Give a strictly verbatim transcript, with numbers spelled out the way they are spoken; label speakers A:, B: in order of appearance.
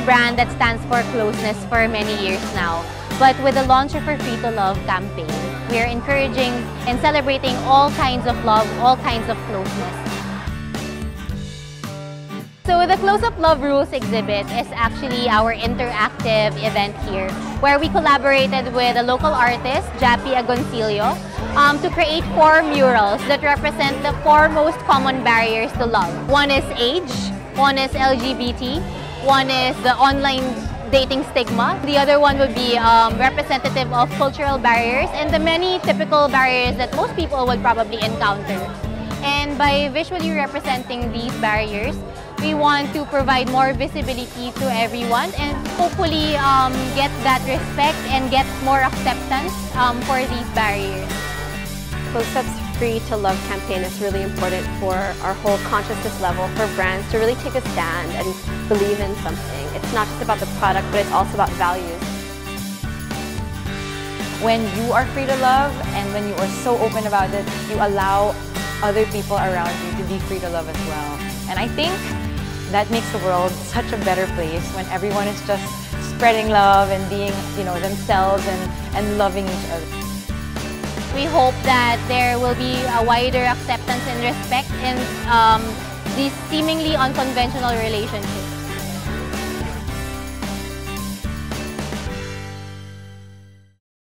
A: brand that stands for closeness for many years now. But with the launch of our Free to Love campaign, we are encouraging and celebrating all kinds of love, all kinds of closeness. So the Closeup Love Rules exhibit is actually our interactive event here, where we collaborated with a local artist, Jappy Agoncillo, um, to create four murals that represent the four most common barriers to love. One is age, one is L G B T, one is the online dating stigma. The other one would be um, representative of cultural barriers and the many typical barriers that most people would probably encounter. And by visually representing these barriers, we want to provide more visibility to everyone and hopefully um, get that respect and get more acceptance um, for these barriers.
B: Closeup's Free to Love campaign is really important for our whole consciousness level for brands to really take a stand and believe in something. It's not just about the product, but it's also about values.
C: When you are free to love and when you are so open about it, you allow other people around you to be free to love as well. And I think that makes the world such a better place when everyone is just spreading love and being, you know, themselves and, and loving each other.
A: We hope that there will be a wider acceptance and respect in um, these seemingly unconventional relationships.